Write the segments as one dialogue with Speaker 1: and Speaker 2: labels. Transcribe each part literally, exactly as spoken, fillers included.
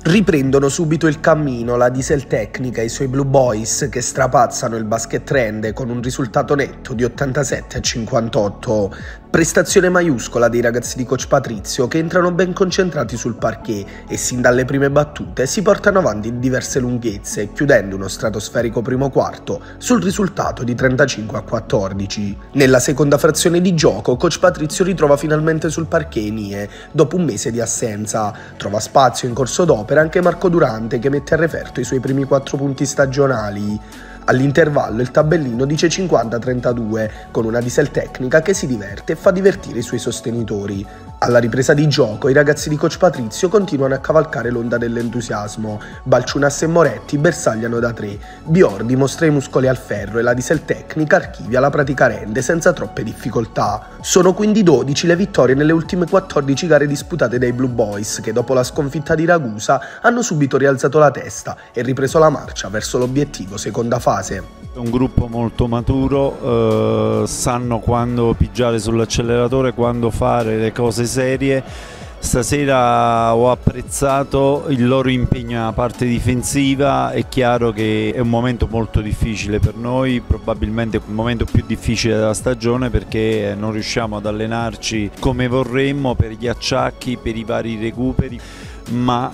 Speaker 1: Riprendono subito il cammino la Dieseltecnica e i suoi Blue Boys che strapazzano il basket trend con un risultato netto di ottantasette a cinquantotto. Prestazione maiuscola dei ragazzi di coach Patrizio che entrano ben concentrati sul parquet e sin dalle prime battute si portano avanti in diverse lunghezze, chiudendo uno stratosferico primo quarto sul risultato di trentacinque a quattordici. Nella seconda frazione di gioco coach Patrizio ritrova finalmente sul parquet Nie dopo un mese di assenza. Trova spazio in corso d'opera anche Marco Durante che mette a referto i suoi primi quattro punti stagionali. All'intervallo il tabellino dice cinquanta a trentadue, con una Dieseltecnica che si diverte e fa divertire i suoi sostenitori. Alla ripresa di gioco i ragazzi di coach Patrizio continuano a cavalcare l'onda dell'entusiasmo. Balciunas e Moretti bersagliano da tre, Bior dimostra i muscoli al ferro e la Dieseltecnica archivia la pratica rende senza troppe difficoltà. Sono quindi dodici le vittorie nelle ultime quattordici gare disputate dai Blue Boys che dopo la sconfitta di Ragusa hanno subito rialzato la testa e ripreso la marcia verso l'obiettivo seconda fase.
Speaker 2: È un gruppo molto maturo, eh, sanno quando pigiare sull'acceleratore, quando fare le cose serie. Stasera ho apprezzato il loro impegno nella parte difensiva. È chiaro che è un momento molto difficile per noi, probabilmente il momento più difficile della stagione, perché non riusciamo ad allenarci come vorremmo per gli acciacchi, per i vari recuperi. Ma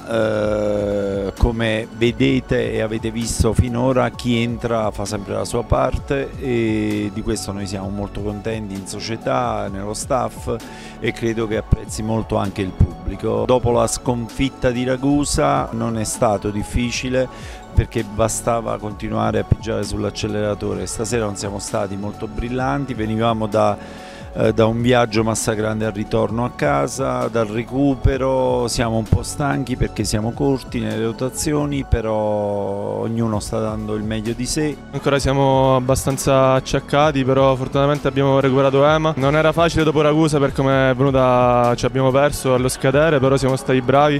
Speaker 2: eh, come vedete e avete visto finora, chi entra fa sempre la sua parte e di questo noi siamo molto contenti in società, nello staff, e credo che apprezzi molto anche il pubblico. Dopo la sconfitta di Ragusa non è stato difficile perché bastava continuare a pigiare sull'acceleratore. Stasera non siamo stati molto brillanti, venivamo da da un viaggio massacrante al ritorno a casa, dal recupero, siamo un po' stanchi perché siamo corti nelle rotazioni, però ognuno sta dando il meglio di sé.
Speaker 3: Ancora siamo abbastanza acciaccati, però fortunatamente abbiamo recuperato Ema. Non era facile dopo Ragusa per come è venuta, ci abbiamo perso allo scadere, però siamo stati bravi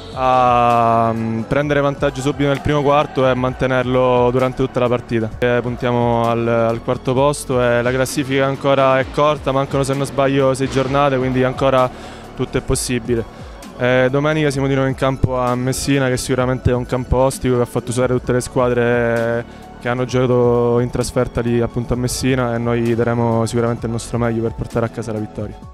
Speaker 3: a prendere vantaggio subito nel primo quarto e mantenerlo durante tutta la partita. E puntiamo al, al quarto posto e la classifica ancora è corta, mancano se non sbaglio sei giornate, quindi ancora tutto è possibile. E domenica siamo di nuovo in campo a Messina, che sicuramente è un campo ostico che ha fatto usare tutte le squadre che hanno giocato in trasferta lì appunto a Messina, e noi daremo sicuramente il nostro meglio per portare a casa la vittoria.